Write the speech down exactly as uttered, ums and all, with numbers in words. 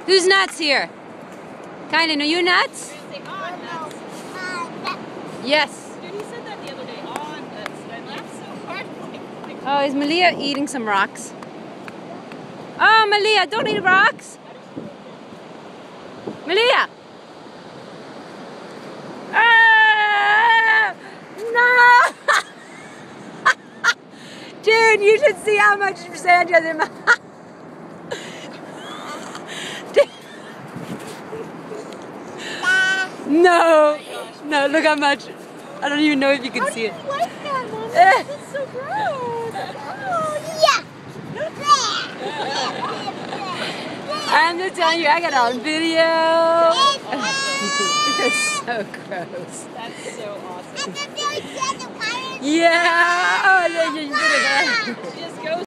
Who's nuts here? Kylan, are you nuts? Yes. Dude, he said that the other day. On nuts. And I laughed so hard. Like, Oh, is Malia eating some rocks? Oh, Malia, don't eat rocks. Malia! Ah! No! Dude, you should see how much sand you have in my No! No, look how much. I don't even know if you can how see it. How do you like that, Mom? Eh. That's so gross. I'm just telling you, I got it on video. You're so gross. That's so awesome. Yeah. Oh, look, you did it. She just goes